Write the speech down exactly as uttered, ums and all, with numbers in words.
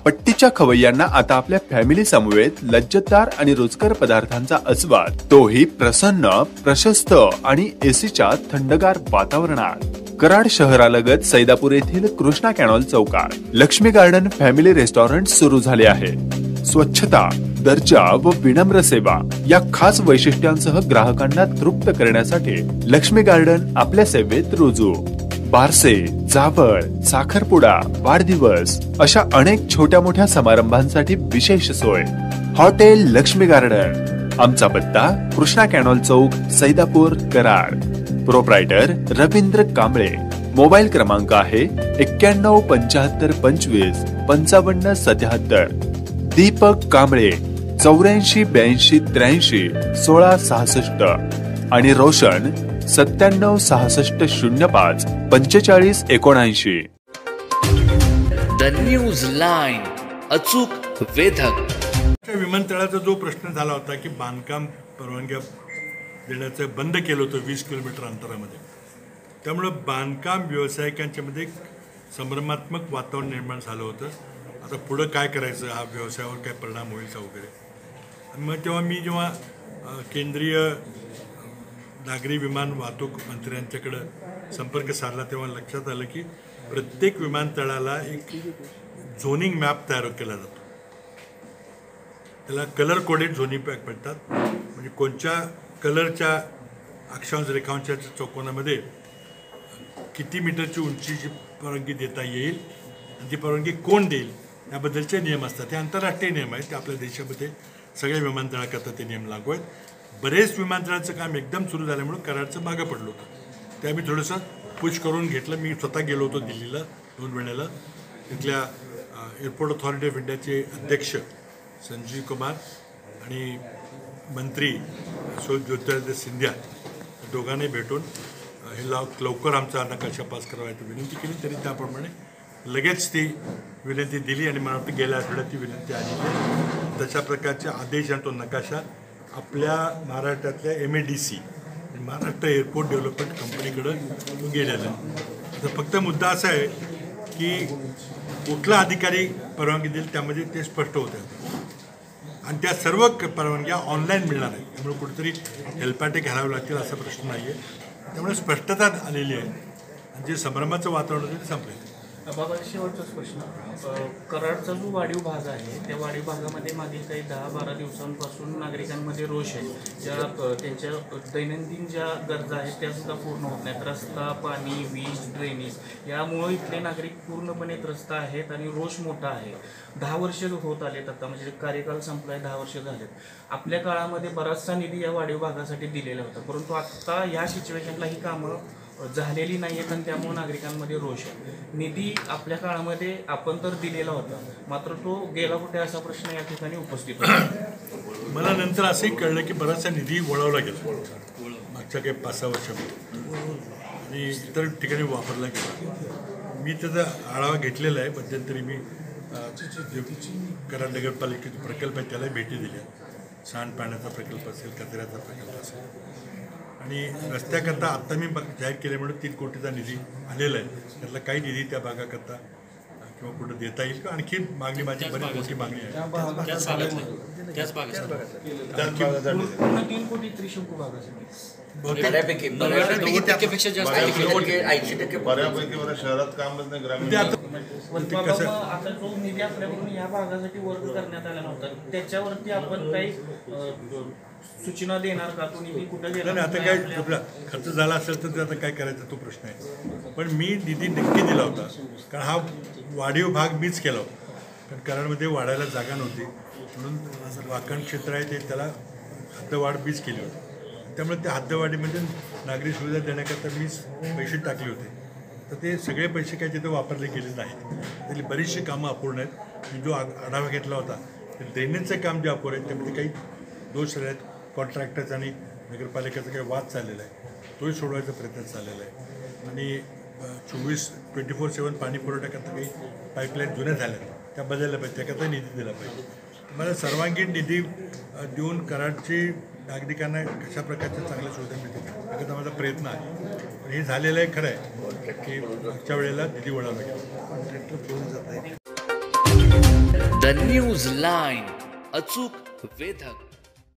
पट्टीच्या खवय्यांना आता आपल्या फॅमिली समवेत लज्जतदार आणि रुचकर पदार्थांचा आस्वाद, तोही प्रसन्न, प्रशस्त आणि एसीच्या थंडगार वातावरणात. कराड शहरालगत सैदापूर येथील कृष्णा कॅनॉल चौकात लक्ष्मी गार्डन फॅमिली रेस्टॉरंट सुरू झाले आहे. स्वच्छता, दर्जा व विनम्र सेवा या खास वैशिष्ट्यांसह ग्राहकांना तृप्त करण्यासाठी लक्ष्मी गार्डन आपल्या सेवेत रुजू. बारसे, जावळ, साखरपुडा, वाढदिवस अशा अनेक छोट्या मोठ्या समारंभांसाठी विशेष सोय. Hotel Lakshmi garden. आमचा पत्ता कृष्णा कॅनॉल चौक, सैदापूर, कराड. प्रोप्रायटर रवींद्र कांबळे. मोबाईल क्रमांक आहे एक्क्याण्णव पंच्याहत्तर पंचवीस पंचावन्न सत्याहत्तर. दीपक कांबळे चौऱ्याऐंशी ब्याऐंशी त्र्याऐंशी सोळा सहासष्ट आणि रोशन सत्त्याण्णव सहासष्ट शून्य पाच पंचेचाळीस एकोणऐंशी. द न्यूज लाईन, अचूक वेधक. विमानतळाचा जो प्रश्न झाला होता की बांधकाम परवानग्या देण्याचं बंद केलं होतं वीस किलोमीटर अंतरामध्ये, त्यामुळं बांधकाम व्यावसायिकांच्यामध्ये एक संभ्रमात्मक वातावरण निर्माण झालं होतं. आता पुढं काय करायचं, हा व्यवसायावर काय परिणाम होईल वगैरे. आणि मग तेव्हा मी जेव्हा केंद्रीय नागरी विमान वाहतूक मंत्र्यांच्याकडं संपर्क साधला तेव्हा लक्षात आलं की प्रत्येक विमानतळाला एक झोनिंग मॅप तयार केला जातो. त्याला कलर कोडेड झोनिंग मॅप म्हणतात. म्हणजे कोणत्या कलरच्या अक्षांश रेखांशाच्या चौकोनामध्ये किती मीटरची उंचीची परवानगी देता येईल आणि ती परवानगी कोण देईल याबद्दलचे नियम असतात. हे आंतरराष्ट्रीय नियम आहेत. ते आपल्या देशामध्ये सगळ्या विमानतळाकरता ते नियम लागू आहेत. बरेच विमानतळाचं काम एकदम सुरू झाल्यामुळे कराडचं मागं पडलं होतं. ते आम्ही थोडंसं पुश करून घेतलं. मी स्वतः गेलो होतो दिल्लीला दोन वेळेला. तिथल्या एअरपोर्ट ऑथॉरिटी ऑफ इंडियाचे अध्यक्ष संजीव कुमार आणि मंत्री ज्योतिरादित्य सिंधिया दोघांनी भेटून हे लाव लवकर आमचा नकाशा पास करायची विनंती केली. तरी त्याप्रमाणे लगेच ती विनंती दिली आणि मला वाटतं गेल्या आठवड्यात ती विनंती आली. तशा प्रकारचे आदेश आणि तो नकाशा आपल्या महाराष्ट्रातल्या M A D C Maharashtra airport development कंपनीकडं गेलेलं आहे. तर फक्त मुद्दा असा आहे की कुठला अधिकारी परवानगी देईल त्यामध्ये ते स्पष्ट होतं आणि त्या सर्व परवानग्या ऑनलाईन मिळणार आहे. त्यामुळे कुठेतरी हेलपाटे घालावे लागतील असा प्रश्न नाही आहे. त्यामुळे स्पष्टता आलेली आहे आणि जे संभ्रमाचं वातावरण होतं ते संपलं. बाबा, शेवटचाच प्रश्न. कराडचा जो वाढीव भाग आहे त्या वाढीव भागामध्ये मागील काही दहा बारा दिवसांपासून नागरिकांमध्ये रोष आहे. ज्या त्यांच्या दैनंदिन ज्या गरजा आहेत त्यासुद्धा पूर्ण होत नाहीत. रस्ता, पाणी, वीज, ड्रेनेज यामुळे इथले नागरिक पूर्णपणे त्रस्त आहेत आणि रोष मोठा आहे. दहा वर्ष होत आलेत आता, म्हणजे कार्यकाल संपलाय, दहा वर्ष झालेत. आपल्या काळामध्ये बराचसा निधी या वाढीव भागासाठी दिलेला होता, परंतु आता या सिच्युएशनला ही कामं झालेली नाही आहेत आणि त्यामुळे नागरिकांमध्ये रोष आहे. निधी आपल्या काळामध्ये आपण तर दिलेला होता, मात्र तो गेला कुठे असा प्रश्न या ठिकाणी उपस्थित होता. मला नंतर असंही कळलं की बराचसा निधी वळवला गेला मागच्या काही पाच सहा वर्षामध्ये आणि इतर ठिकाणी वापरला गेला. मी त्याचा आढावा घेतलेला आहे. मध्यंतरी मी कराड नगरपालिकेचा प्रकल्प आहे त्याला भेटी दिल्या. सांडपाण्याचा प्रकल्प असेल, कचऱ्याचा प्रकल्प असेल आणि रस्त्याकरता आत्ता मी जाहीर केल्यामुळे तीन कोटीचा निधी आलेला आहे. त्यातला काही निधी त्या भागाकरता किंवा कुठं देता येईल किंवा आणखी मागणी माझी बरीच मोठी मागणी आहे. तीन कोटी त्रिशंकू भागासाठी बऱ्यापैकी बऱ्यापैकी शहरात काम ग्रामीण. आता जो निधी आपल्याकडून या भागासाठी वर्ग करण्यात आला नव्हता त्याच्यावरती आपण काही सूचना देणार का? तो निधी कुठं गेला? नाही, आता काय आपला खर्च झाला असेल तर आता काय करायचा तो प्रश्न आहे. पण मी निधी नक्की दिला होता कारण हा वाढीव भाग मीच केला होता. कारण कराडमध्ये वाढायला जागा नव्हती म्हणून वाकण क्षेत्र आहे ते त्याला हद्दवाढ मीच केली होती. त्यामुळे त्या हद्दवाढीमध्ये नागरी सुविधा देण्याकरता मीच पैसे टाकले होते. तर ते सगळे पैसे काही तिथं वापरले गेले नाहीत. त्यातली बरीचशी कामं अपूर्ण आहेत. मी जो आढावा घेतला होता ते ड्रेनेजचं काम जे अपूर्ण आहे त्यामध्ये काही दोष आहेत. कॉन्ट्रॅक्टर्स आणि नगरपालिकेचा काही वाद चाललेला आहे तोही सोडवायचा प्रयत्न चाललेला आहे. आणि चोवीस ट्वेंटी फोर सेवन पाणी पुरवठ्याकरता काही पाईपलाईन जुन्या झाल्या त्या बदलल्या पाहिजे, त्याकरता निधी दिला पाहिजे. मला सर्वांगीण निधी देऊन कराडची नागरिकांना कशा प्रकारच्या चांगल्या सुविधा मिळतील याकरता माझा प्रयत्न आहे. पण हे झालेलं आहे खरं आहे की मागच्या वेळेला निधी वळावा लागेल. द न्यूज लाईन अचूक वेधक.